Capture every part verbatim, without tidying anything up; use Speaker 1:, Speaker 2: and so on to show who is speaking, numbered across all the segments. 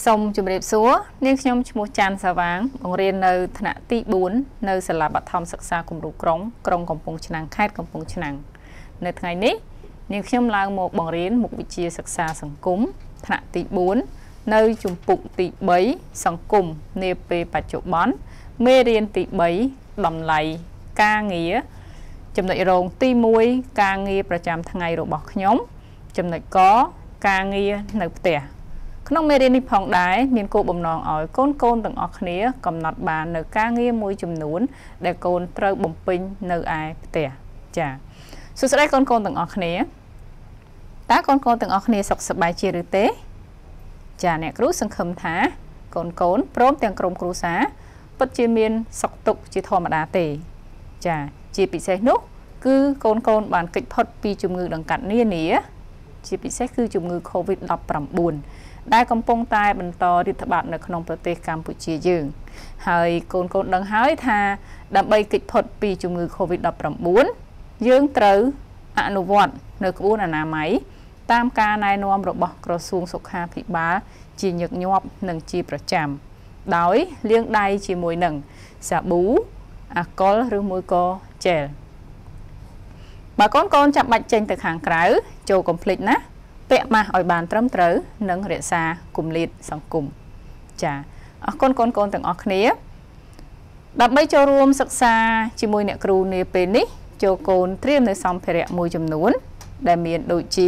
Speaker 1: Xong chùm đẹp xúa, nên nhóm chùm chan xa vàng, bằng riêng nơi thả nạ tí bốn, nơi sẽ là bạc thom sắc xa cùng rủ krong, krong công pông chân năng, khát công pông chân năng. Nơi ngày ní, nên nhóm lang một bằng riêng một vị chia sắc xa sẵn cúng, thả nạ tí bốn, nơi chùm bụng tí bấy, sẵn cùng, nê bê bà chỗ bón, mê riêng tí bấy, đầm lầy, ca nghĩa, chùm nội rồng tí muối, ca nghĩa bà chạm thằng ngày rồi bọc nhóm, chùm nội có, ca nghĩa nơi tẻ.ក្នុងមេរៀននេះផងដែរមានគោលបំណងឲ្យកូនកូនទាំងអស់គ្នាកំណត់បាននៅការងារមួយចំនួនដែលកូនត្រូវបំពេញនៅឯផ្ទះចា៎សួស្តីកូនកូនទាំងអស់គ្នាតើកូនកូនទាំងអស់គ្នាសុខសប្បាយជាឬទេចា៎អ្នកគ្រូសង្ឃឹមថាកូនកូនព្រមទាំងក្រុមគ្រួសារពិតជាមានសុខទុក្ខជាធម្មតាទេចា៎ជាពិសេសនោះគឺកូនកូនបានគេចផុតពីជំងឺដង្កាត់នានាជាពិសេសគឺជំងឺ កូវីដ ដប់ប្រាំបួន ដែលកំពុងតែបន្តរាតត្បាតនៅក្នុងប្រទេសកម្ពុជាយើងហើយកូនកូនដឹងហើយថាដើម្បីគេចផុតពីជំងឺ កូវីដ ដប់ប្រាំបួន យើងត្រូវអនុវត្តនៅក្បួនអនាម័យតាមការណែនាំរបស់ក្រសួងសុខាភិបាលជាញឹកញាប់និងជាប្រចាំដោយលាងដៃជាមួយនឹងសាប៊ូអាល់កុលឬមួយក៏ជែលបើកូនកូនចាប់បាច់ចេញទៅខាងក្រៅចូលកុំភ្លេចណាពាក់ម៉ាស់ឲ្យបានត្រឹមត្រូវនិងរក្សាគម្លាតសង្គមចាអរគុណកូនកូនទាំងអស់គ្នាដើម្បីចូលរួមសិក្សាជាមួយអ្នកគ្រូនាពេលនេះចូលកូនត្រៀមនៅសម្ភារៈមួយចំនួនដែលមានដូចជា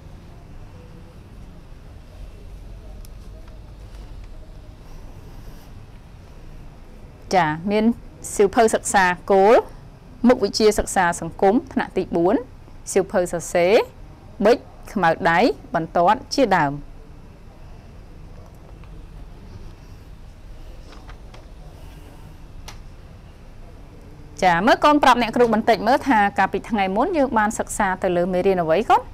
Speaker 1: ចាមានសៀវភៅសិក្សាគោលមុខវិជ្ជាសិក្សាសង្គមថ្នាក់ទីបួនសៀវភៅសរសេរប៊ិចខ្មៅដៃបន្ទាត់ជាដើមចាមើលកូនប្រាប់អ្នកគ្រូបន្តិចមើលថាកាលពីថ្ងៃមុនយើងបានសិក្សាទៅលើមេរៀនអ្វីកូន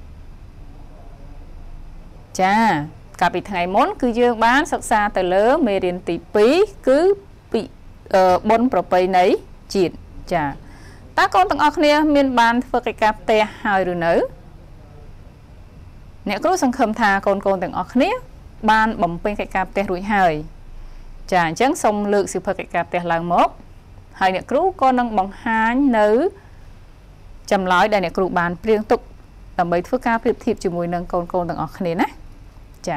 Speaker 1: ចាកាលពីថ្ងៃមុនគឺយើងបានសិក្សាទៅលើមេរៀនទីពីរគឺពីបុណ្យប្រពៃណីជាតិចាតើកូនទាំងអស់គ្នាមានបានធ្វើកិច្ចការផ្ទះហើយឬនៅអ្នកគ្រូសង្ឃឹមថាកូនកូនទាំងអស់គ្នាបានបំពេញកិច្ចការផ្ទះរួចហើយចាអញ្ចឹងសូមលើកសៀវភៅកិច្ចការផ្ទះឡើងមកហើយអ្នកគ្រូក៏នឹងបង្ហាញនៅចម្លើយដែលអ្នកគ្រូបានព្រៀងទុកដើម្បីធ្វើការប្រៀបធៀបជាមួយនឹងកូនកូនទាំងអស់គ្នាណាចា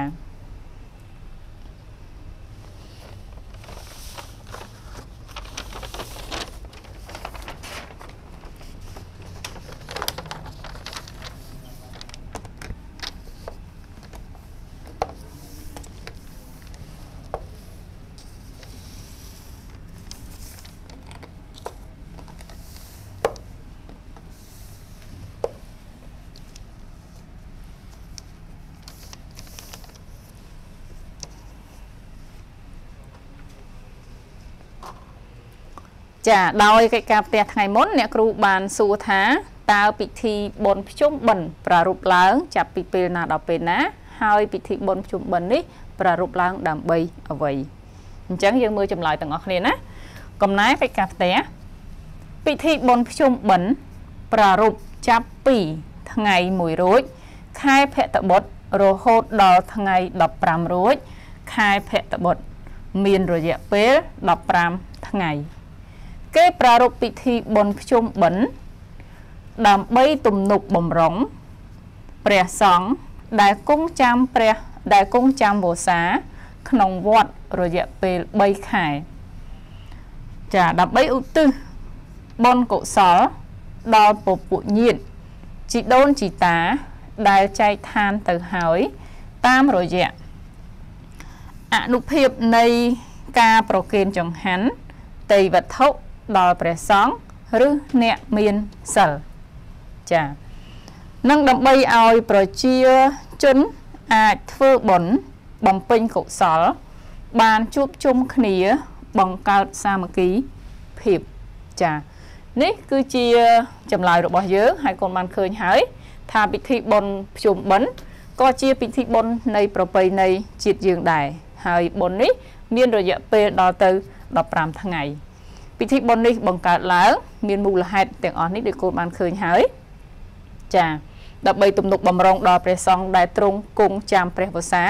Speaker 1: ចាដោយកិច្ចការផ្ទះថ្ងៃមុនអ្នកគ្រូបានសួរថាតើពិធីបុណ្យភ្ជុំបិណ្ឌប្រារព្ធឡើងចាប់ពីពេលណាដល់ពេលណាហើយពិធីបុណ្យភ្ជុំបិណ្ឌនេះប្រារព្ធឡើងដើម្បីអ្វីអញ្ចឹងយើងមើលចម្លើយទាំងអស់គ្នាណាកំណែកិច្ចការផ្ទះពិធីបុណ្យភ្ជុំបិណ្ឌប្រារព្ធចាប់ពីថ្ងៃមួយរោចខែភទ្របទរហូតដល់ថ្ងៃដប់ប្រាំរោចខែភទ្របទមានរយៈពេលដប់ប្រាំថ្ងៃគេប្រារព្ធពិធីបុណ្យភ្ជុំបិណ្ឌដើម្បីទំនុកបម្រុងព្រះសង្ឃដែលគង់ចាំព្រះដែលគង់ចាំវស្សាក្នុងវត្តរយៈពេលបីខែចាដើម្បីឧទ្ទិសបុណ្យកុសលដល់ពពួកញាតិជីដូនជីតាដែលចែកឋានទៅហើយតាមរយៈអនុភាពនៃការប្រគេនចង្ហាន់ទេយ្យវត្ថុដល់ព្រះសង្ឃឬអ្នកមានសិលចានឹងដើម្បីឲ្យប្រជាជនអាចធ្វើបុណ្យបំពេញកុសលបានជួបជុំគ្នាបង្កើតសាមគ្គីភាពចានេះគឺជាចម្លើយរបស់យើងហើយកូនបានឃើញហើយថាពិធីបុណ្យភ្ជុំបិណ្ឌក៏ជាពិធីបុណ្យនៃប្រពៃណីជាតិយើងដែរហើយបុណ្យនេះមានរយៈពេលដល់ទៅដប់ប្រាំថ្ងៃពិធីបុណ្យនេះបង្កើតឡើងមានមូលហេតុទាំងអស់នេះដូចកូនបានឃើញហើយចាដើម្បីទំនុកបម្រុងដល់ព្រះសង្ឃដែលទ្រង់គង់ចាំព្រះវស្សា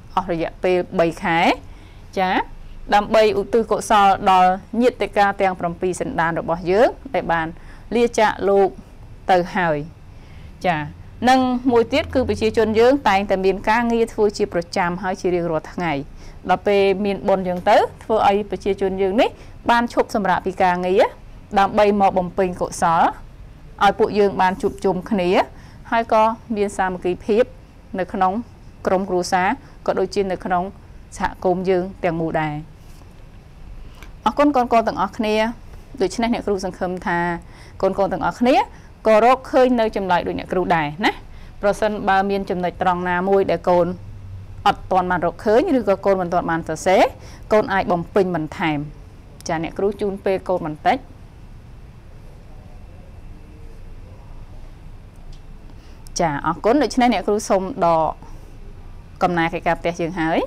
Speaker 1: ở rìa pe bảy khái chá đam bay ưu tư cột sò đò nhiệt tê ca tèng from pi sân đàn rồi bỏ dướng để bàn lia chạ lục từ hỏi chả nâng mùi tiết cứ bị chia chôn dướng tại tại miền ca nghi thôi chia pro cham hai chia riêng rồi tháng ngày đò pe miền bồn dướng tới thôi ai bị chia chôn dướng nít ban chụp sầm rạ bị ca nghi á đam bay mò bồng pin cột sò ai phụ dướng ban chụp chùm khné hai co miền xa một kỳ phép nơi khăn nóng crom cru xá có đôi chân nơi khăn nóng xạ côm dướng tiền mù đài ở con con con tầng ở khné đối với này cru sang khâm tha con con tầng ở khné có rốt khơi nơi chấm lại đối nhạc cru đài nè person ba miền chấm lại tròn na môi để con ọt toàn màn rốt khơi như được con mình toàn màn sờ xé con ai bồng pin mình thèm chả nhạc cru chun pe con mình tách chả ở con đối với này nhạc cru sông đỏ cầm này cái cặp tè trường hới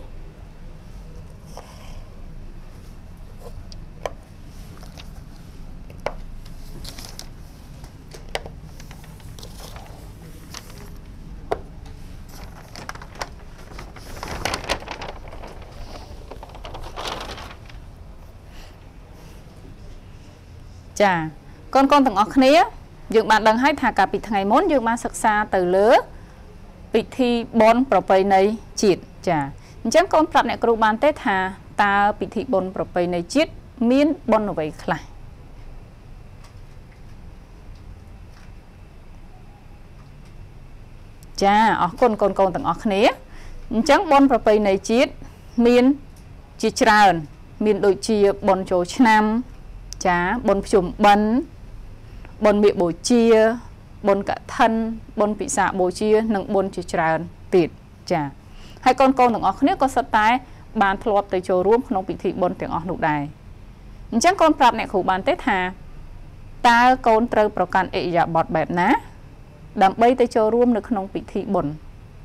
Speaker 1: chà con con từng ở khné dựng bạn đừng hay thả cả bị ngày món dựng bạn sắc xa từ lứa bị thi bon propay này chít chà chẳng con phạt này kêu bạn tết thà ta bị thi bon propay này chít miên bon ở vậy khai chà ở con con con từng ở khné chẳng bon propay này chít miên chỉ tràn miên đôi chia bon chỗ nam chá bồn chùm bấn bồn miệng bổ chia bồn cả thân bồn bị xạ bổ chia nâng bồn chỉ tràn tịt chả hai con con từng ở nước có sắp tái bàn thọp tới chỗរួមkhông bị thị bồn tiếng ở nụ đài chắc con prap này khủ bàn tết hà ta con trâu pro can ệ dạ bọt bẹp ná đầm bay tới chỗរួមđược không bị thị bồn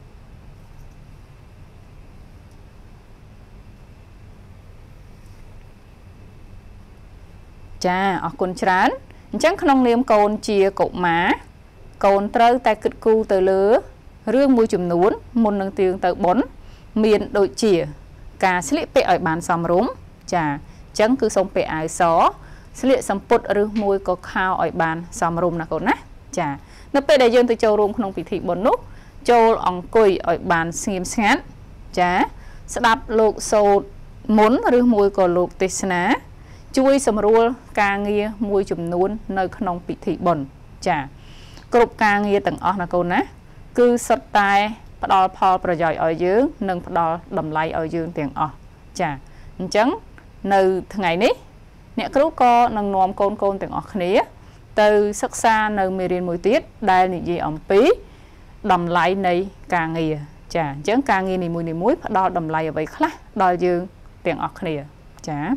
Speaker 1: chà ở con trán chẳng không liêm con chia cậu má con trâu tay cất cu từ lứa rương mùi chùm nún một nâng tiếng từ bốn miền đội chìa cả slip pe ở bàn xóm rúm chà chẳng cứ sống pe ái xó slip xăm put rương mùi có khao ở bàn xóm rúm là con nè chà nó pe đại dương từ châu rúm không bị thị bốn nút châu ong cùi ở bàn xiêm sáng chà sẽ đáp lục sâu muốn rương mùi có lục tê ná chui sầm rùa ca nghe mùi chùm nún nơi không bị thị bẩn chả cột ca nghe tầng ở là câu ná cứ sật tai bắt đầu phòประโยชน์ ở dưới nâng bắt đầu đầm lay ở dưới tiền ở chả chấn nơi ngày ní nè cứ có nâng nôm côn côn tiền ở khné từ sắc xa nơi mê riêng mùi tiết đây là gì ẩm pí đầm lay này ca nghe chả chấn ca nghe này mùi này muối bắt đầu đầm lay ở vậy khác đòi dưới tiền ở khné chả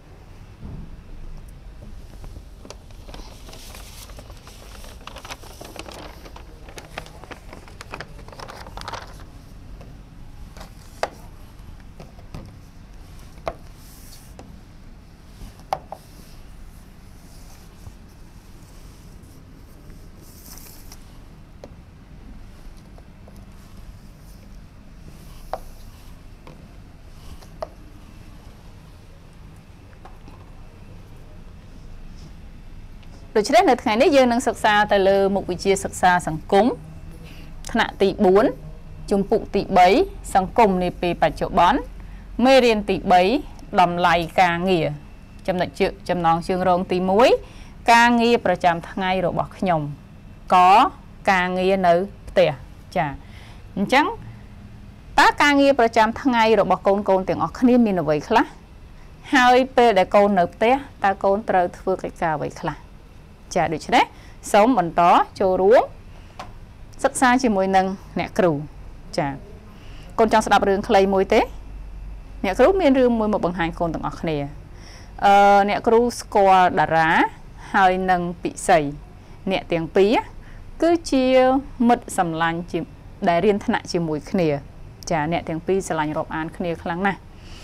Speaker 1: rồi trước đây ngày nay dương đang sạc xa tại lơ một vị chia sạc xa sang cúng thạ tỷ bốn chung phụ tỷ bảy sang cùng này về bảy triệu bón mê riêng tỷ bảy đầm lại ca nghỉa chấm nợ chữ chấm nòng chương rong tỷ muối ca nghỉaประจำ ថ្ងៃ របស់ ខ្ញុំ có ការងារ នៅ ផ្ទះ ចា អញ្ចឹង តើ ការងារ ប្រចាំ ថ្ងៃ របស់ កូន ៗ ទាំង អស់ គ្នា មាន អ្វី ខ្លះ ហើយ ពេល ដែល កូន នៅ ផ្ទះ តើ កូន ត្រូវ ធ្វើ កិច្ចការ អ្វី ខ្លះ ចាដូច្នេះសូមបន្តចូលរួមសិក្សាជាមួយនឹងអ្នកគ្រូចាកូនចង់ស្ដាប់រឿងខ្លីមួយទេអ្នកគ្រូមានរឿងមួយមកបង្ហាញកូនទាំងអស់គ្នាអឺអ្នកគ្រូស្គាល់តារាហើយនឹងពិសីអ្នកទាំងពីរគឺជាមិត្តសម្លាញ់ជាដែលរៀនថ្នាក់ជាមួយគ្នាចាអ្នកទាំងពីរស្រឡាញ់រាប់អានគ្នាខ្លាំងណាស់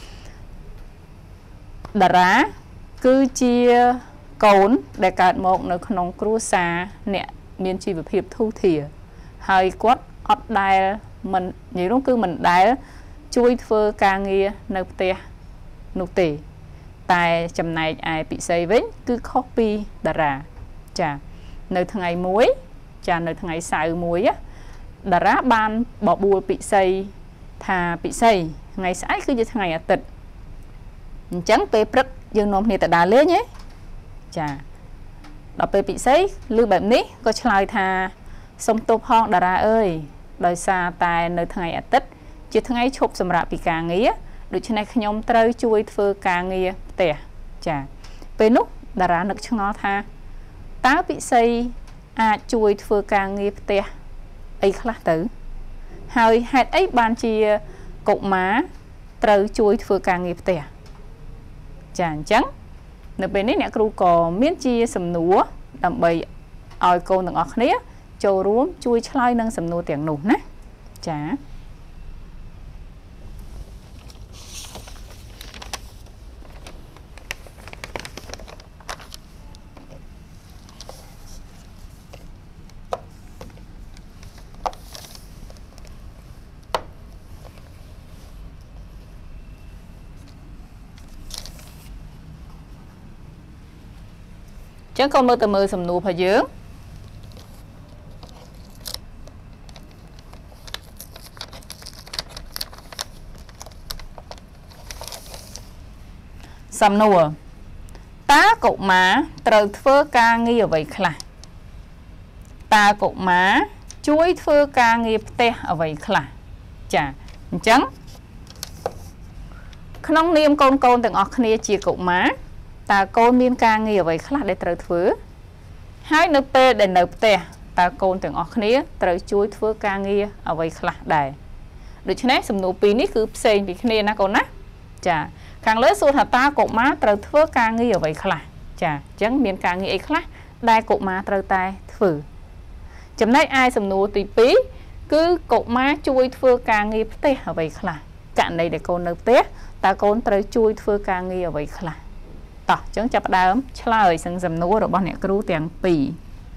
Speaker 1: តារាគឺជាកូនដែលកើតមកនៅក្នុងគ្រួសារអ្នកមានជីវភាពធូរធារហើយគាត់អត់ដែលមិននិយាយនោះគឺមិនដែល chui phơ ca nghe nơi tè nụ tề tại chầm này ai bị xây với cứ copy đà ra chà nơi thằng ngày muối chà nơi thằng ngày xài muối á đà ra ban bỏ bùa bị xây thà bị xây ngày sải cứ như thằng ngày tịch trắng pe prất dương nôm này tại đà lế nhé chà đọc pe bị xây lưuแบบนี้ก็ឆ្លើយថាសុំទោសផងតារាអើយដោយសារតែនៅថ្ងៃអាទិត្យជាថ្ងៃឈប់សម្រាប់ពីការងារដូច្នេះខ្ញុំត្រូវជួយធ្វើការងារផ្ទះចាពេលនោះតារានឹកឆ្ងល់ថាតើពិសីអាចជួយធ្វើការងារផ្ទះអីខ្លះទៅហើយហេតុអីបានជាកុមារត្រូវជួយធ្វើការងារផ្ទះចាអញ្ចឹងនៅពេលនេះអ្នកគ្រូក៏មានជាសំណួរដើម្បីឲ្យកូនទាំងអស់គ្នាចូលរួមជួយឆ្លើយនឹងសំណួរទាំងនោះណាចាចឹងកូនមើលទៅមើលសំណួររបស់យើងសំណួរតើកុមារត្រូវធ្វើការងារអ្វីខ្លះតើកុមារជួយធ្វើការងារផ្ទះអ្វីខ្លះចាអញ្ចឹងក្នុងនាមកូនកូនទាំងអស់គ្នាជាកុមារតើកូនមានការងារអ្វីខ្លះដែលត្រូវធ្វើហើយនៅពេលដែលនៅផ្ទះតើកូនទាំងអស់គ្នាត្រូវជួយធ្វើការងារអ្វីខ្លះដែរដូច្នេះសំណួរពីរនេះគឺផ្សេងពីគ្នាណាកូនណាចាខាងលើសួរថាតើកុមារត្រូវធ្វើការងារអ្វីខ្លះចាអញ្ចឹងមានការងារអីខ្លះដែលកុមារត្រូវតែធ្វើចំណែកឯសំណួរទីពីរគឺកុមារជួយធ្វើការងារផ្ទះអ្វីខ្លះករណីដែលកូននៅផ្ទះតើកូនត្រូវជួយធ្វើការងារអ្វីខ្លះតោះអញ្ចឹងចាប់ផ្ដើមឆ្លើយសឹងសំណួររបស់អ្នកគ្រូទាំងពីរ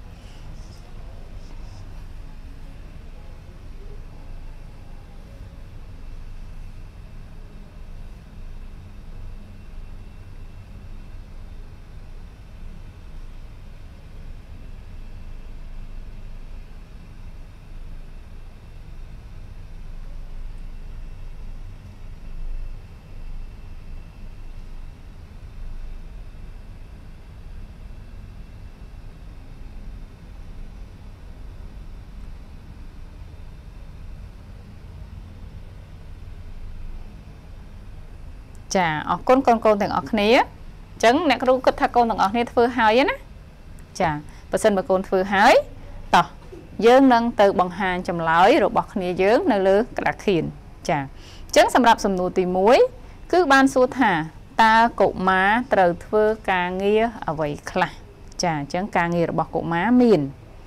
Speaker 1: ចាអរគុណកូនកូនទាំងអស់គ្នាអញ្ចឹងអ្នកគ្រូគិតថាកូនទាំងអស់គ្នាធ្វើហើយណាចាបើសិនបើកូនធ្វើហើយតោះយើងនឹងទៅបង្ហាញចម្លើយរបស់គ្នាយើងនៅលើក្តារខៀនចាអញ្ចឹងសម្រាប់សំណួរទីមួយគឺបានសួរថាតើកុមារត្រូវធ្វើការងារអ្វីខ្លះចាអញ្ចឹងការងាររបស់កុមារមាន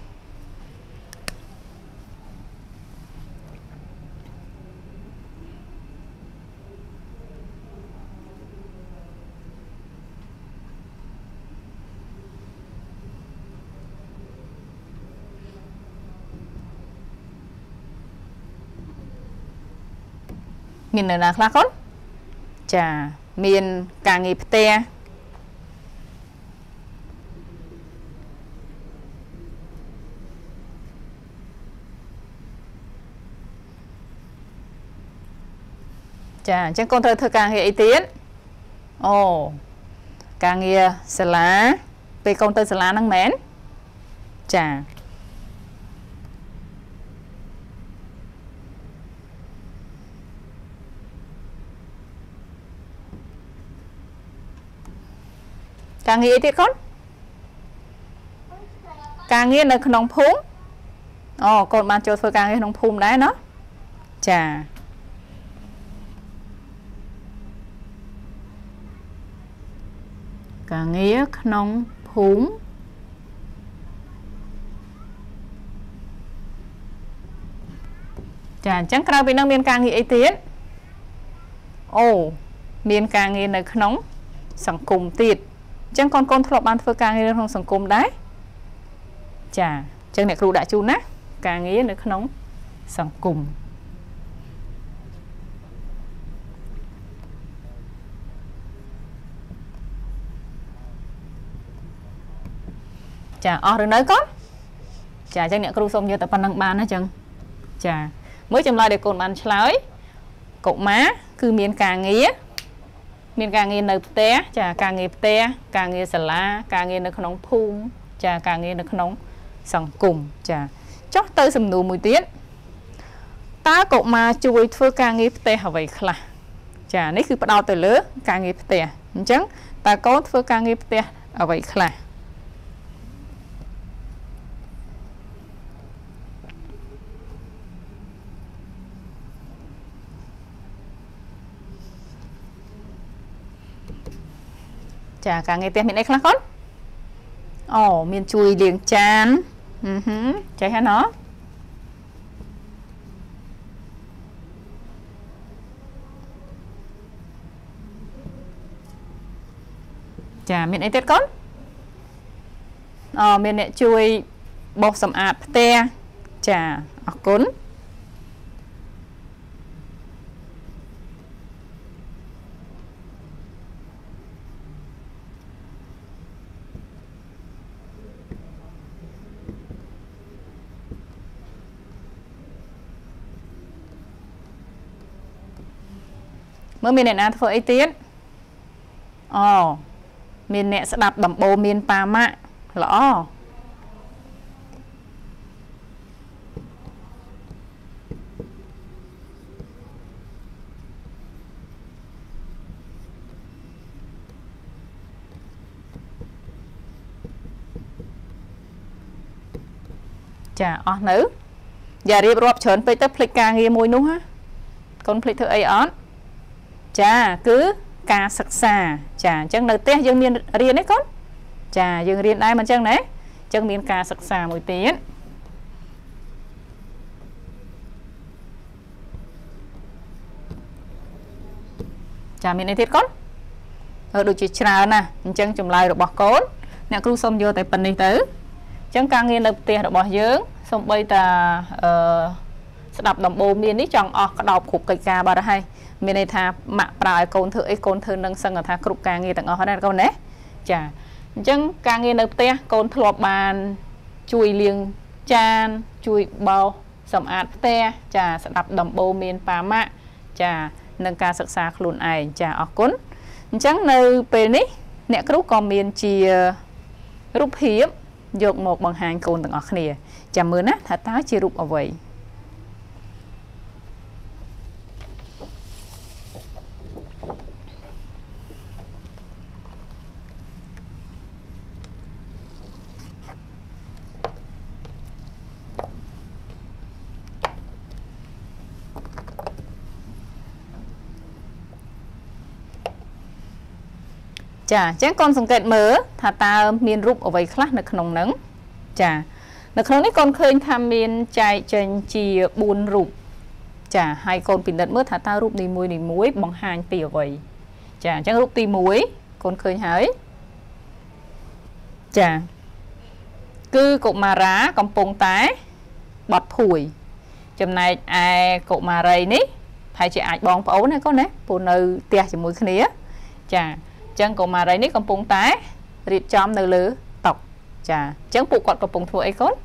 Speaker 1: មាននៅណាខ្លះកូនចាមានការងារផ្ទះចាអញ្ចឹងកូនត្រូវធ្វើការងារអីទៀតអូការងារសាលាពេលកូនទៅសាលាហ្នឹងមែនចាការងារអីទៀតកូនការងារនៅក្នុងភូមិអូកូនបានចូលធ្វើការងារក្នុងភូមិដែរណោះចាការងារក្នុងភូមិចាអញ្ចឹងក្រៅពីនឹងមានការងារអីទៀតអូមានការងារនៅក្នុងសង្គមទៀតអញ្ចឹងកូនកូនធ្លាប់បានធ្វើការងារនៅក្នុងសង្គមដែរចាអញ្ចឹងអ្នកគ្រូដាក់ជូនណាការងារនៅក្នុងសង្គម chà ở rồi nơi có chà chẳng nhẹ kêu xong như tập phần năng ban hết chừng chà mới chấm lại để cồn bàn lái cậu má cứ miền càng nghĩa miền càng nghĩa nơi té chà càng nghĩa té càng nghĩa sả lá càng nghĩa nơi nóng phun chà càng nghĩa nơi nóng sòng cùng chà chót tới sầm nụ mùi tiết ta cậu má chui thưa càng nghĩa té hả vậy khla chà nấy cứ bắt đầu từ lứa càng nghĩa té chẳng ta có thưa càng nghĩa té ở vậy khla chà càng nghe tên miền đây khác con ồ miền chui liền chán uh-huh. Chạy hả nó chà miền đây tết con ờ miền này chui bột sầm ạt te chà ở cún mới miền này là phơi ấy tiết ồ miền này sẽ đập đầm bồ miền pa mạ lõ chà ở nữ giờ đi rộp chớnไปtới phịch ca nghe môi nú ha con phịch thưa ấy ón chà cứ ca sắc xa chà chẳng nơi té dương miền riêng đấy con chà dương riêng đây mà chẳng đấy chẳng miền ca sắc xa một tiếng chà miền này thiết con ở đôi chỉ trà nè chẳng chùm lại được bỏ cốn nè cứ xông vô tại phần này tới chẳng càng nghe được tiền được bỏ dưỡng xong bây ta sẽ đập đồng bồ miền ấy chọn ở đọc khúc cây ca bà đã hay miền này tha mạ bài côn thử ấy côn thử nâng sân ở tha cục càng nghe tặng ở đây con đấy chả chẳng càng nghe được te côn thọ bàn chui liêng chan chui bao sầm ạt te chả sẽ đập đồng bồ miền pa mạ chả nâng ca sắc xa luôn ai chả ở cún chẳng nơi bên ấy nè cục còn miền chia rút hiếm dột một bằng hàng côn tặng ở kia chả mưa nát thà tá chia rút ở vậy chà chẳng con sòng kẹt mở thà ta miền rụp ở vậy khác được nồng nắng chà được nồng ấy con khơi tham miền chạy trên chi buồn rụp chà hai con bình đất mở thà ta rụp đi muối đi muối bằng hai tỉa vậy chà chẳng rụp tì muối con khơi hái chà cứ cục mà rá còn pông tái bọt phủi chầm này ai cục mà rầy ní thầy chị ai bong ấu này con đấy phụ nữ tia chỉ muối khía chà chân của mà đây ní cầm pung tái rịt chom nơi lứa tộc chà chân phụ quạt cầm pung thua ấy con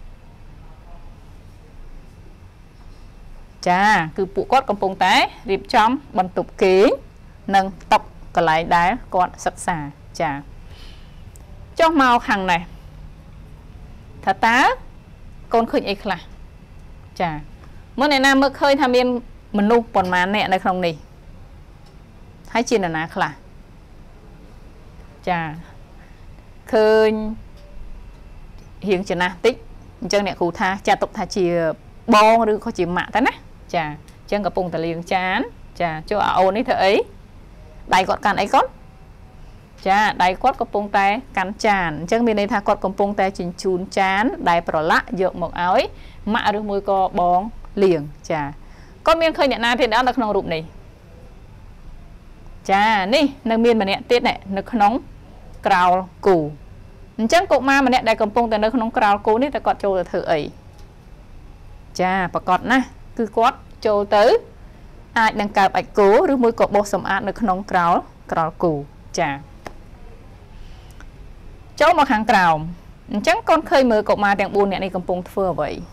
Speaker 1: chà cứ phụ quạt cầm pung tái rịt chom bằng tục ký nâng tộc còn lại đá con sắc xà chà cho màu hàng này thật tá con khơi ấy là chà มื่อnày nam mới khơi tham yên mình nu còn mà nè này không này hay chi là ná khla chà khơi hiện chừng na tích chân nè cụ tha cha tục tha chia bon rồi có chỉ mạ ta nè chà chân gặp bùng ta liền chán chà cho ôn ấy thợ ấy đầy gọt càn ấy con chà đầy quát có bùng tay cắn chàn chân bên đây tha quát có bùng tay chỉnh chun chán đầy bỏ lạ dược một áo ấy mạ được môi co bón liền chà con miên khơi nhận na thì đã được nông rụp này chà nè nâng miên mà nè tiết này nước nóng cào củ chẳng cụ ma mà nè đại cầm pung từ nước nóng cào củ nè ta cọt trâu thử ấy chà và cọt nè cứ quát trâu tới ai đang cào bạch cố rồi môi cọt bột sầm ạt nước nóng cào cào củ chà cháu mà hàng cào chẳng con khơi mơ cậu mà đang buồn nè này cầm bông thưa vậy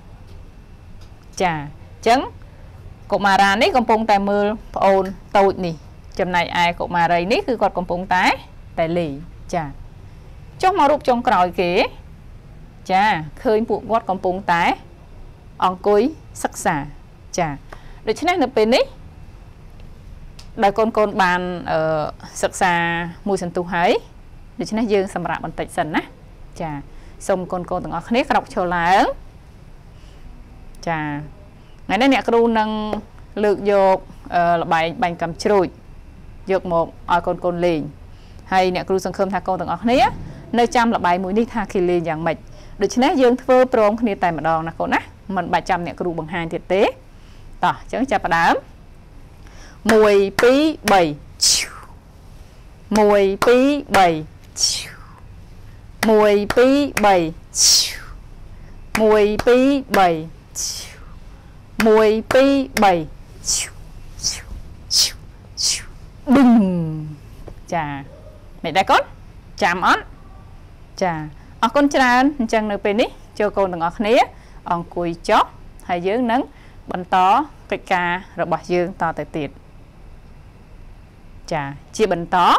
Speaker 1: chà chẳng cậu mà ra nít cầm bông tài mơ ôn tôi nè chầm này ai cậu mà đây nít cứ còn cầm bông tái tài lì chà chốc mà rụp trong còi kế chà khơi buộc gót cầm bông tái on cúi sắc xả chà được chứ này là bên nít đại con con bàn ở sắc xả mùi sần tu hấy được chứ này dương sầm rạ bằng tịch sần á chà xong con con từng ở khné đọc cho lá chà ngày nay nè kêu nâng lược dột là bài bánh cầm chui dột một ở con con liền hay nè kêu sân khơm tha con từng ở khné nơi trăm là bài mũi đi tha khi liền dạng mệt được chứ này dương thưa prom khné tài mà đòn nè con á mình bài trăm nè kêu bằng hai thiệt tế tỏ chẳng chả đám mùi pí bảy mùi pí bảy mùi pí bảy mùi pí bảy mùi pí bảy bừng chà mẹ đã con chạm ớt chà ở con tràn chẳng được bên đi cho con đừng ở khné on cùi chót hay dưỡng nắng bánh tó cái ca rồi bỏ dương to tới tiệt chà chia bánh tó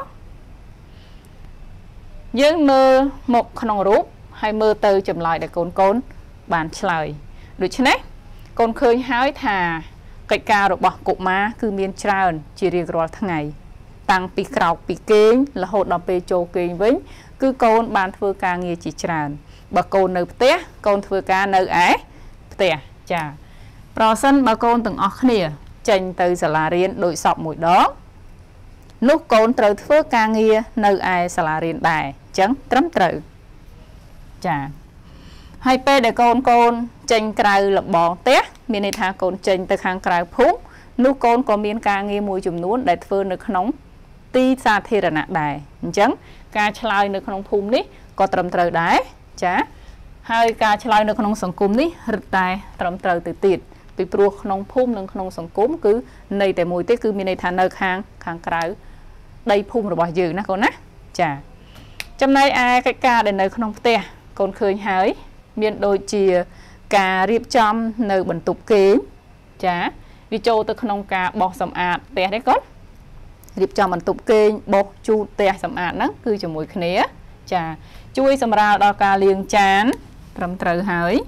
Speaker 1: dương mơ một con rút hay mơ từ chùm lại để con con bàn trời được chứ nè con khơi hái thà cái ca rồi bỏ cụ má cứ miên tràn chỉ riêng rồi tháng ngày tăng pi cào pi kén là hột đòn pe châu kén với cứ con bàn thưa ca nghe chỉ tràn bà con nơi té con thưa ca nơi ấy té chà pro sân bà con từng óc nè tranh từ giờ là riêng đội sọp mũi đó lúc con trời thưa ca nghe nơi ai giờ là riêng đài chẳng trắm trời chà hai pe để con con tranh cài lập bò té miền này thà con tranh từ hàng cài phúc lúc con có miền ca nghe mùi chùm nuốt để phơi nước nóng ti xa thì là nặng đài chẳng ca chlai nước nóng phun ní có trầm trời đái chá hai ca chlai nước nóng sòng cúm ní rực tài trầm trời từ tiệt bị pro nóng phun nước nóng sòng cúm cứ này tại mùi tết cứ miền này thà nơi hàng hàng cài đây phun rồi bỏ dừ nè con nè chà trong này ai cái ca để nơi nóng te con khơi hái miền đôi chìa cà riệp chom nơi bẩn tục kế chá vì châu từ nóng cà bò sầm ạt te đấy con điệp cho mình tục kê bột chu tè sầm ạt nó cứ cho mùi khné chà chui sầm ra đo ca liền chán trầm trời hới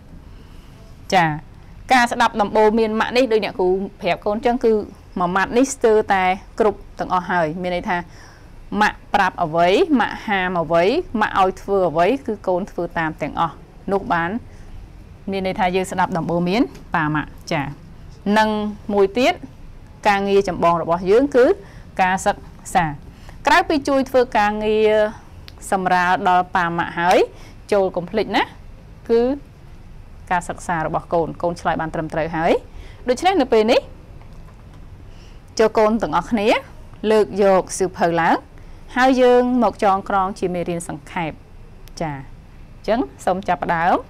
Speaker 1: chà ca sẽ đập đầm bồ miền mạn đi đôi nhạc cụ phèo con chân cứ mà mặt ní sơ tài cục từng o hời miền này tha mạ prap ở với mạ hà mà với mạ oi thừa ở với cứ con thừa tam tiếng o nục bán miền này tha dư sẽ đập đầm bồ miến bà mạ chà nâng mùi tiết ca nghi chậm bòn rồi bỏ dưỡng cứ ca sắc xả cái pi chui thưa ca nghi sầm ra đo pa mạ hới trôi complete nè cứ ca sắc xả rồi bỏ cồn cồn lại bàn trầm trời hới được chứ này về ní cho cồn từng óc ní lược dột sự phơi láng hai dương một tròn con chỉ mê riêng sẵn khẹp chà trứng xong chập đảo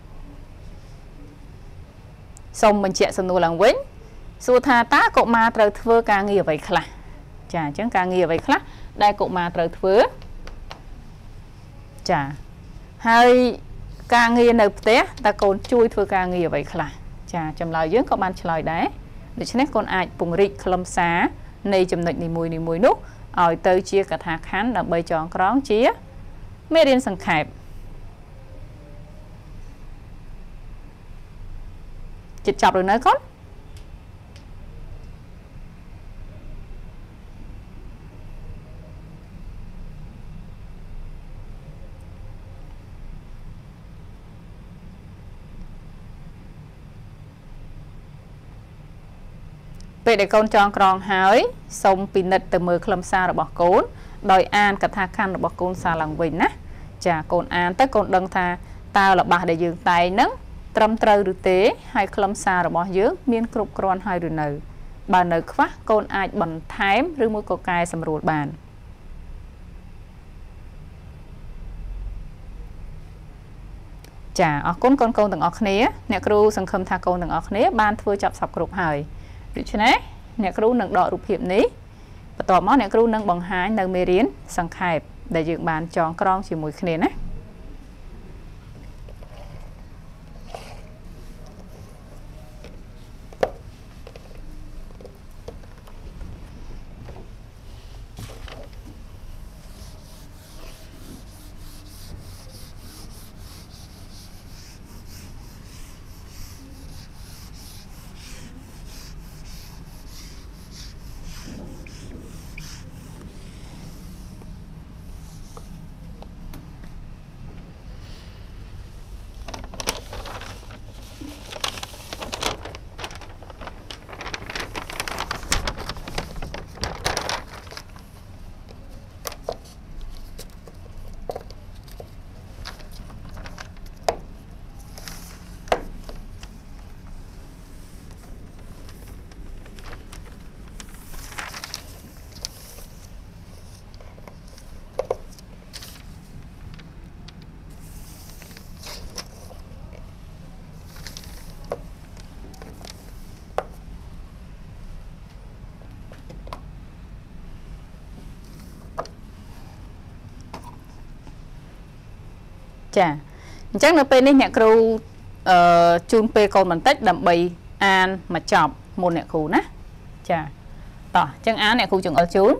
Speaker 1: xong mình chạy sân nô làng quýnh xua tha tá cậu mà trời thưa ca nghi vậy khla chà chẳng ca nghi vậy khla đây cậu mà trời thưa chà hai ca nghi nộp té ta còn chui thưa ca nghi vậy khla chà chầm lời dưới có ban lời đấy để cho nên con ai bùng rịt lâm xá này chầm nịch này mùi này mùi nút ở tới chia cả thạc khán là bày tròn krón chia mê điên sẵn khẹp chịch chọc rồi nói con để con tròn tròn hái xong pin nứt từ mưa khâm xa rồi bỏ cốn đòi an cả tha khăn rồi bỏ côn xa lòng bình á chả côn an tới con đăng tha tao là bà để dừng tay nấng trâm trơ được tế hay khâm xa rồi bỏ dưới miên cục con hai rồi nở bà nở khoác con ai bằng thém rư mũi cổ cài sầm ruột bàn chả ở côn con con từng ọc nế nè kêu sân khâm tha con từng ọc nế ban thưa chọc sọc cục hời được chứ nè nè kêu nâng đọ rụp hiệp ní và tỏ món nè kêu nâng bằng hai nâng mê riến sang khẹp để dựng bàn tròn con chỉ mùi khné nè chà chẳng là bên này nhạc cừu chun pe con mình tách đầm bì an mà chọc một nhạc cừu nè chà tỏ chẳng án nhạc cừu chừng ở chốn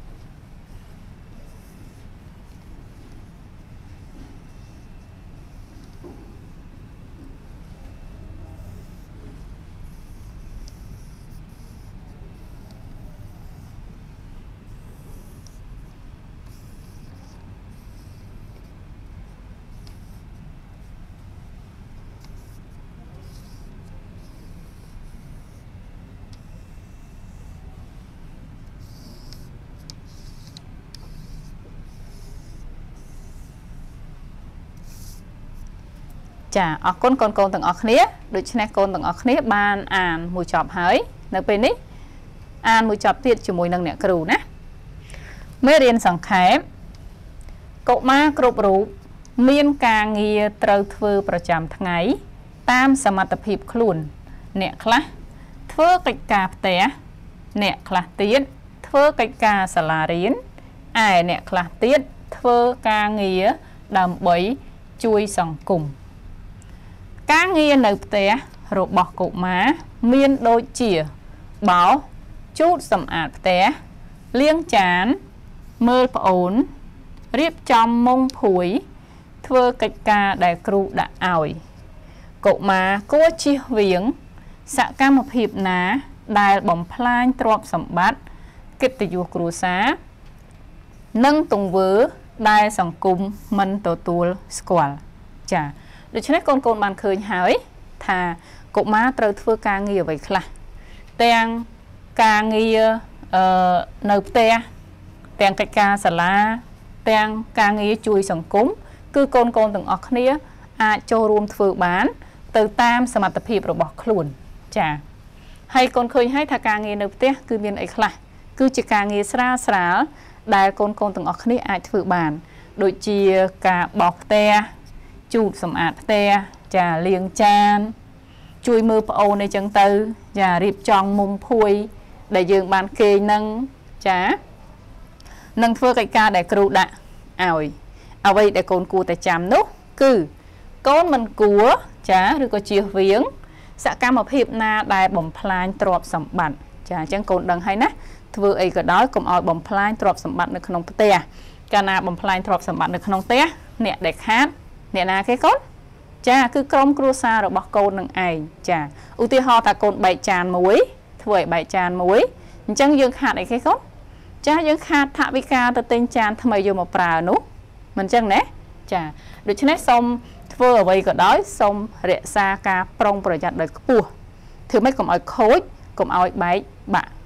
Speaker 1: ចា អរគុណកូនកូនទាំងអស់គ្នា ដូច្នេះកូនទាំងអស់គ្នាបានអានមួយចប់ហើយ នៅពេលនេះអានមួយចប់ទៀតជាមួយនឹងអ្នកគ្រូណាមេរៀនសង្ខេបកុមារគ្រប់រូបមានការងារត្រូវធ្វើប្រចាំថ្ងៃតាមសមត្ថភាពខ្លួនអ្នកខ្លះធ្វើកិច្ចការផ្ទះអ្នកខ្លះទៀតធ្វើកិច្ចការសាលារៀនឯអ្នកខ្លះទៀតធ្វើការងារដើម្បីជួយសង្គមការងារនៅផ្ទះរបស់កុមារមានដូចជាបោសជូតសម្អាតផ្ទះលាងចានមើលប្អូនរៀបចំមុងភួយធ្វើកិច្ចការដែលគ្រូដាក់ឲ្យកុមារគួរជៀសវាងសកម្មភាពណាដែលបំផ្លាញទ្រព្យសម្បត្តិកិត្តិយសគ្រួសារនិងទង្វើដែលសង្គមមិនទទួលស្គាល់ចា៎ដូច្នេះកូនកូនបានឃើញហើយថាកុមារត្រូវធ្វើការងារអ្វីខ្លះទាំងការងារអឺនៅផ្ទះទាំងកិច្ចការសាលាទាំងការងារជួយសង្គមគឺកូនកូនទាំងអស់គ្នាអាចចូលរួមធ្វើបានទៅតាមសមត្ថភាពរបស់ខ្លួនចា៎ហើយកូនឃើញហើយថាការងារនៅផ្ទះគឺមានអីខ្លះគឺជាការងារស្រាលស្រាលដែលកូនកូនទាំងអស់គ្នាអាចធ្វើបានដូចជាការបោសផ្ទះជូតសម្អាតផ្ទះចាលាងចានជួយមើលប្អូនអីចឹងទៅចារៀបចំមុំភួយដែលយើងបានគេងនឹងចានឹងធ្វើកិច្ចការដែលគ្រូដាក់ឲ្យអ្វីដែលកូនគួរតែចាំនោះគឺកូនមិនគួរចាឬក៏ជៀសវាងសកម្មភាពណាដែលបំផ្លាញទ្រព្យសម្បត្តិចាអញ្ចឹងកូនដឹងហើយណាធ្វើអីក៏ដោយកុំឲ្យបំផ្លាញទ្រព្យសម្បត្តិនៅក្នុងផ្ទះកាលណាបំផ្លាញទ្រព្យសម្បត្តិនៅក្នុងផ្ទះអ្នកដែលខាតអ្នកណាគេកូនចាគឺក្រុមគ្រួសាររបស់កូននឹងឯងចាឧទាហរណ៍ថាកូនបែកចានមួយធ្វើឲ្យបែកចានមួយអញ្ចឹងយើងខាតអីគេកូនចាយើងខាតថវិកាទៅទិញចានថ្មីយកមកប្រើនោះមិនអញ្ចឹងណាចាដូច្នេះសូមធ្វើអ្វីក៏ដោយសូមរក្សាការប្រុងប្រយ័ត្នដោយខ្ពស់ធ្វើម៉េចកុំឲ្យខូចកុំឲ្យបែកបាក់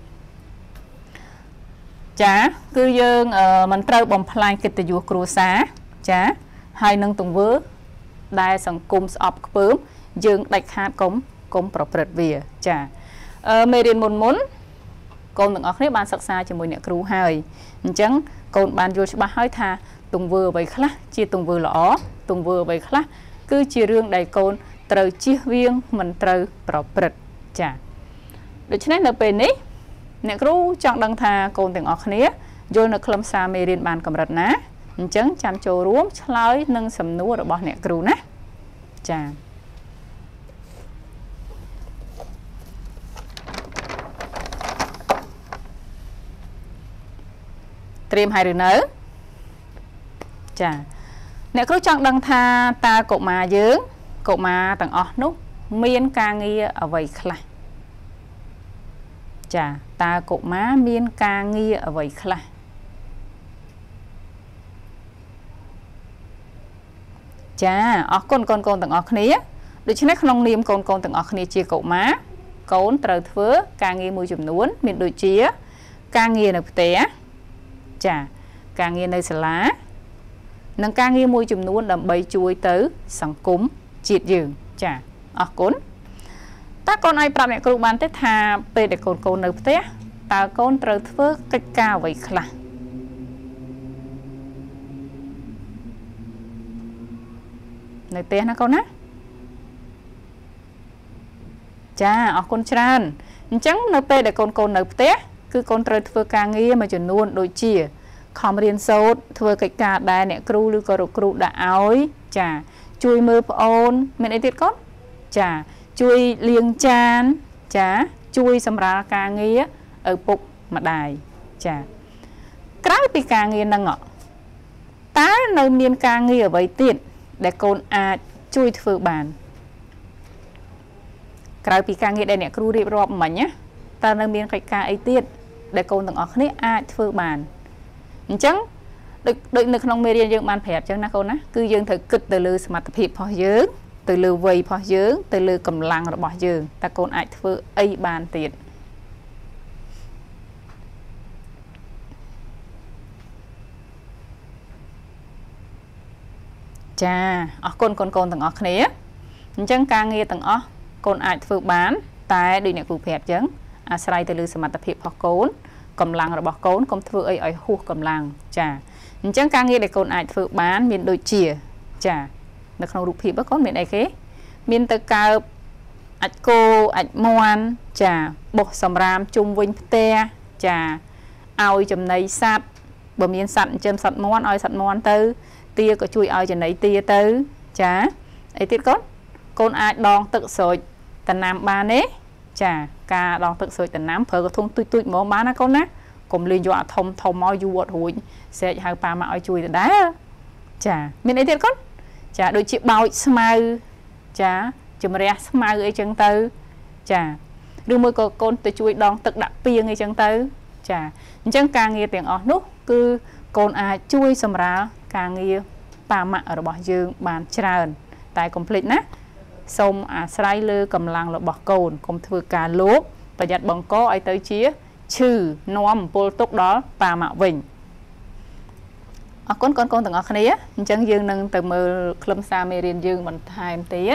Speaker 1: ចាគឺយើងមិនត្រូវបំផ្លាញកិត្តិយសគ្រួសារចាហើយនឹងទង្វើដែលសង្គមស្អប់ខ្ពើមយើងដាច់ខាតកុំកុំប្រព្រឹត្តវាចាអឺមេរៀនមុនមុនកូនទាំងអស់គ្នាបានសិក្សាជាមួយអ្នកគ្រូហើយអញ្ចឹងកូនបានយល់ច្បាស់ហើយថាទង្វើអ្វីខ្លះជាទង្វើល្អទង្វើអ្វីខ្លះគឺជារឿងដែលកូនត្រូវជៀសវាងមិនត្រូវប្រព្រឹត្តចាដូច្នេះនៅពេលនេះអ្នកគ្រូចង់ដឹងថាកូនទាំងអស់គ្នាយល់នៅខ្លឹមសារមេរៀនបានកម្រិតណាអញ្ចឹងចាំចូលរួមឆ្លើយនឹងសំណួររបស់អ្នកគ្រូណាចាត្រៀមហើយឬនៅចាអ្នកគ្រូចង់ដឹងថាតើកុមារយើងកុមារទាំងអស់នោះមានការងារអ្វីខ្លះចាតើកុមារមានការងារអ្វីខ្លះចាអរគុណកូនកូនទាំងអស់គ្នាដូច្នេះក្នុងនាមកូនកូនទាំងអស់គ្នាជាកុមារកូនត្រូវធ្វើការងារមួយចំនួនមានដូចជាការងារនៅផ្ទះចាការងារនៅសាលានិងការងារមួយចំនួនដើម្បីជួយទៅសង្គមជាតិយើងចាអរគុណតើកូនអាចប្រាប់អ្នកគ្រូបានទេថាពេលដែលកូនកូននៅផ្ទះតើកូនត្រូវធ្វើកិច្ចការអ្វីខ្លះនៅផ្ទះណាកូនណាចាអរគុណច្រើនអញ្ចឹងនៅពេលដែលកូនកូននៅផ្ទះគឺកូនត្រូវធ្វើការងារមួយចំនួនដូចជាខំរៀនសូត្រធ្វើកិច្ចការដែរអ្នកគ្រូឬក៏លោកគ្រូដាក់ឲ្យចាជួយមើលប្អូនមានអីទៀតកូនចាជួយលាងចានចាជួយសម្រាលការងារឪពុកម្ដាយចាក្រៅពីការងារហ្នឹងតើនៅមានការងារអ្វីទៀតដែលកូនអាចជួយធ្វើបានក្រៅពីការងារដែលអ្នកគ្រូរៀបរាប់មិញណាតើនៅមានកិច្ចការអីទៀតដែលកូនទាំងអស់គ្នាអាចធ្វើបានអញ្ចឹងដូចដូចនៅក្នុងមេរៀនយើងបានប្រាប់អញ្ចឹងណាកូនណាគឺយើងត្រូវគិតទៅលើសមត្ថភាពរបស់យើងទៅលើវ័យរបស់យើងទៅលើកម្លាំងរបស់យើងតើកូនអាចធ្វើអីបានទៀតចាអរគុណកូនកូនទាំងអស់គ្នាអញ្ចឹងការងារទាំងអស់កូនអាចធ្វើបានតែដូចអ្នកគ្រូប្រាប់អញ្ចឹងអាស្រ័យទៅលើសមត្ថភាពរបស់កូនកម្លាំងរបស់កូនកុំធ្វើអីឲ្យហួសកម្លាំងចាអញ្ចឹងការងារដែលកូនអាចធ្វើបានមានដូចជាចានៅក្នុងរូបភាពកូនមានអីគេមានទៅកើបអាចគោអាចមាន់ចាបោះសម្រាមជុំវិញផ្ទះចាឲ្យចំណីសត្វបើមានសត្វចិញ្ចឹមសត្វមាន់ឲ្យសត្វមាន់ទៅទាក៏ជួយឲ្យចំណីទាទៅចាអីទៀតកូនកូនអាចដងទឹកស្រោចតំណាំបានទេចាការដងទឹកស្រោចតំណាំប្រើកធុងទូចទូចហ្មងបានណាកូនណាកុំលេងយកអាធំធំមកយូរអត់រួចស្រែកហៅប៉ាមកឲ្យជួយទៅដែរចាមានអីទៀតកូនចាដូចជាបោចស្មៅចាជំរះស្មៅអីចឹងទៅចាឬមួយក៏កូនទៅជួយដងទឹកដាក់ពាងអីចឹងទៅចាអញ្ចឹងការងារទាំងអស់នោះគឺកូនអាចជួយសម្រាលការងារប៉ាម៉ាក់របស់យើងបានច្រើនតែកុំភ្លេចណាសូមអាស្រ័យលើកម្លាំងរបស់កូនកុំធ្វើការលោភប្រយ័ត្នបង្កឲ្យទៅជាឈឺនាំអំពុលទុកដល់ប៉ាម៉ាក់វិញអរគុណកូនកូនទាំងអស់គ្នាអញ្ចឹងយើងនឹងទៅមើលខ្លឹមសារមេរៀនយើងបន្ថែមទៀត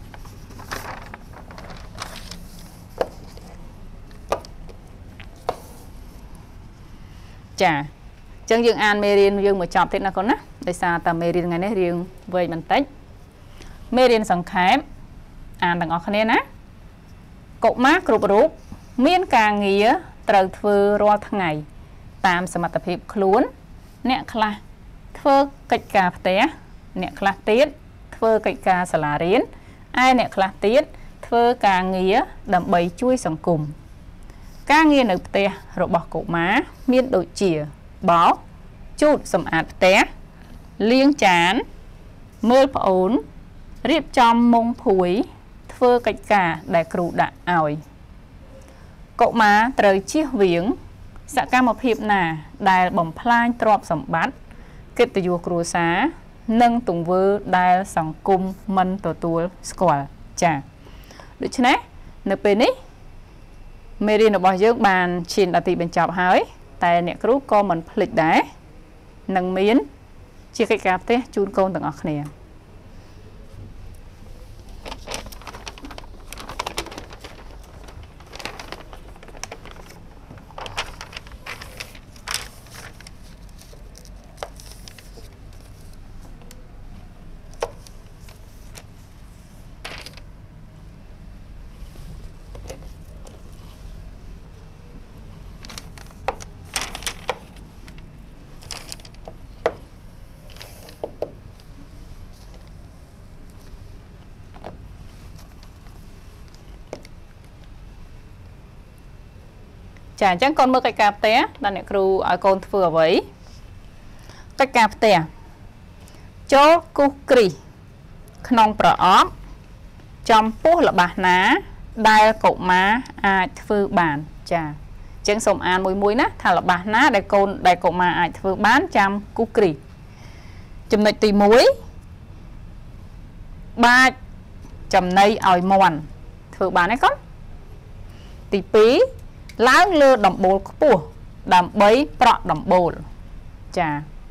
Speaker 1: ចាអញ្ចឹងយើងអានមេរៀនយើងមកចប់ទៀតណាកូនណាដោយសារតែមេរៀនថ្ងៃនេះរៀងវែងបន្តិចមេរៀនសង្ខេបអានទាំងអស់គ្នាណាកុមារគ្រប់រូបមានការងារត្រូវធ្វើរាល់ថ្ងៃតាមសមត្ថភាពខ្លួនអ្នកខ្លះធ្វើកិច្ចការផ្ទះអ្នកខ្លះទៀតធ្វើកិច្ចការសាលារៀនឯអ្នកខ្លះទៀតធ្វើការងារដើម្បីជួយសង្គមការងារនៅផ្ទះរបស់កុមារមានដូចជាបោសជូតសម្អាតផ្ទះលាងចានមើលប្អូនរៀបចំមុងភួយធ្វើកិច្ចការដែលគ្រូដាក់ឲ្យកុមារត្រូវជៀសវាងសកម្មភាពណាដែលបំផ្លាញទ្រព្យសម្បត្តិកិត្តិយសគ្រួសារនិងទង្វើដែលសង្គមមិនទទួលស្គាល់ចា៎ដូច្នេះនៅពេលនេះមេរៀនរបស់យើងបានឈានដល់ទីបញ្ចប់ហើយតែអ្នកគ្រូក៏មិនភ្លេចដែរនឹងមានជាកិច្ចការផ្ទះជូនកូនទាំងអស់គ្នាចាអញ្ចឹងកូនមើលកិច្ចការផ្ទះដល់អ្នកគ្រូឲ្យកូនធ្វើអ្វីកិច្ចការផ្ទះចូលគូសគ្រីសក្នុងប្រអប់ចំពោះល្បះណាដែលកុមារអាចធ្វើបានចាអញ្ចឹងសូមអានមួយមួយណាថាល្បះណាដែលកូនដែលកុមារអាចធ្វើបានចាំគូសគ្រីសចំណុចទីមួយបាចចំណីឲ្យមាន់ធ្វើបានទេកូនទីពីរឡើងលើដំបូលខ្ពស់ដើម្បីប្រក់ដំបូលចា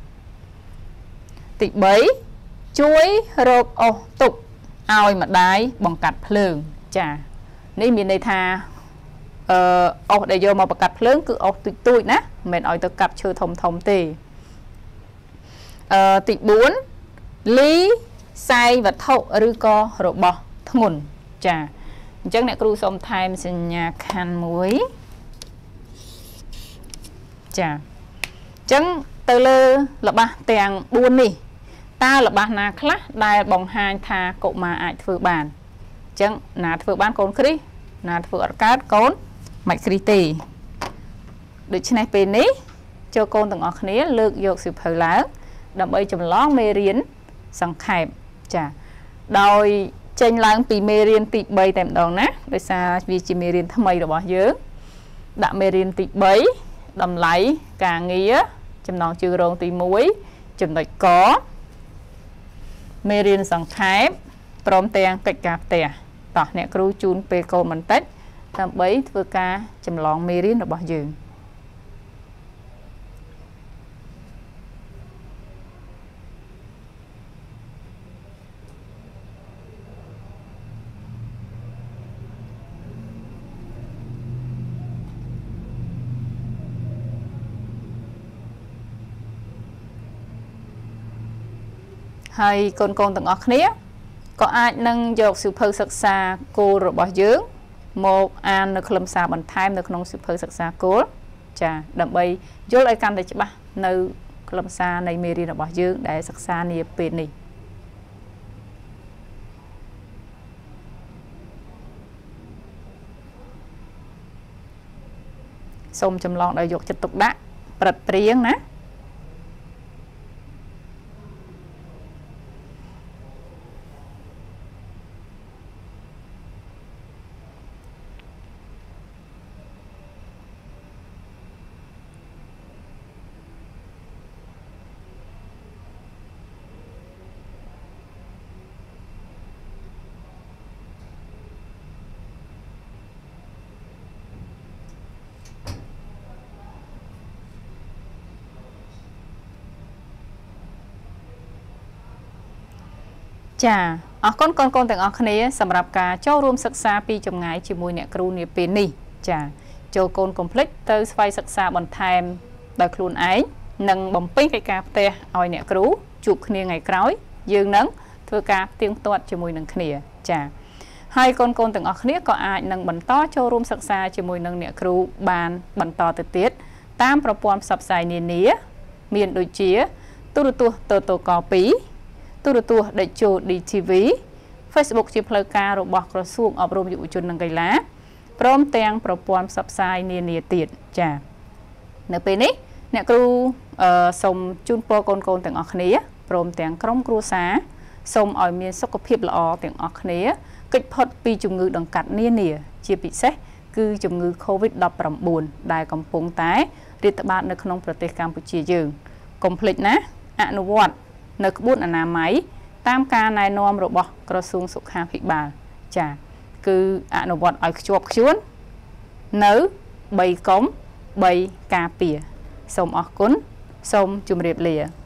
Speaker 1: ទីបីជួយរកអុសទុកឲ្យម្ដាយបង្កាត់ភ្លើងចានេះមានន័យថាអឺអុសដែលយកមកបង្កាត់ភ្លើងគឺអុសទូចទូចណាមិនមែនឲ្យទៅកាប់ឈើធំធំទេអឺទីបួនលីសែងវត្ថុឬក៏របស់ធ្ងន់ចាអញ្ចឹងអ្នកគ្រូសូមថែមសញ្ញាខណ្ឌមួយចាអញ្ចឹង từ lơ là ba tiền buôn đi ta là ba na khá đại bóng hai thà cậu mà ai thưa bàn chẳng nà thưa ban con kri nà thưa cát con mạch kri tì được trên này bên ní cho con từng ngọc ní lược dược sự phơi lá đầm bay chùm lón mê riến sang khẹp chả đòi tranh lang pì mê riến tị bay tèm đòn nát để xa vì chỉ mê riến thâm mây rồi bỏ dớ đã mê riến tị bấy đầm lấy cả nghĩa chùm nón chư rôn tị muối chùm đòi có mê riến sang khẹp prom tiền cách cạp tè tỏ nè kru chun pe cô mình tết đầm bấy vừa ca chùm lón mê riến rồi bỏ dớ hay con con từng óc nía có ai nâng dọc sự phơi sắc xa cô rồi bỏ dưỡng một an được lâm xa bằng time được nông sự phơi sắc xa cô chà đầm bay vô lại căn để chứ ba nơi lâm xa này mê đi là bỏ dưỡng để sắc xa nia bên này xong chầm lon đại dục chất tục đá bật riêng ná chà ở con con con từng ở khnéสำหรับการเจ้าร่วมศึกษาปีจมงายជាមួយអ្នកគ្រូនាពេលនេះចាចូលកូនកុំភ្លេចទៅស្វ័យសិក្សាបន្ថែមដោយខ្លួនឯងនិងបំពេញកិច្ចការផ្ទះឲ្យអ្នកគ្រូជួបគ្នាថ្ងៃក្រោយយើងនឹងធ្វើការទៀងទាត់ជាមួយនឹងគ្នាចាហើយកូនកូនទាំងអស់គ្នាក៏អាចនឹងបន្តចូលរួមសិក្សាជាមួយនឹងអ្នកគ្រូបានបន្តទៅទៀតតាមប្រព័ន្ធផ្សព្វផ្សាយនានាមានដូចជាទូរទស្សន៍តូតូកពីទូរទស្សន៍ដេជោ ឌី ធី វី Facebook ជាផ្លូវការរបស់ក្រសួងអប់រំយុវជននិងកីឡាព្រមទាំងប្រព័ន្ធផ្សព្វផ្សាយនានាទៀតចា៎នៅពេលនេះអ្នកគ្រូអឺសូមជូនពរកូនកូនទាំងអស់គ្នាព្រមទាំងក្រុមគ្រួសារសូមឲ្យមានសុខភាពល្អទាំងអស់គ្នាគេចផុតពីជំងឺដង្កាត់នានាជាពិសេសគឺជំងឺ កូវីដ ដប់ប្រាំបួន ដែលកំពុងតែរាតត្បាតនៅក្នុងប្រទេសកម្ពុជាយើងកុំភ្លេចណាអនុវត្តនៅក្បួនអនាម័យតាមការណែនាំរបស់ក្រសួងសុខាភិបាលចាគឺអនុវត្តឲ្យខ្ជាប់ខ្ជួននៅបីកុំបីការពារសូមអរគុណសូមជម្រាបលា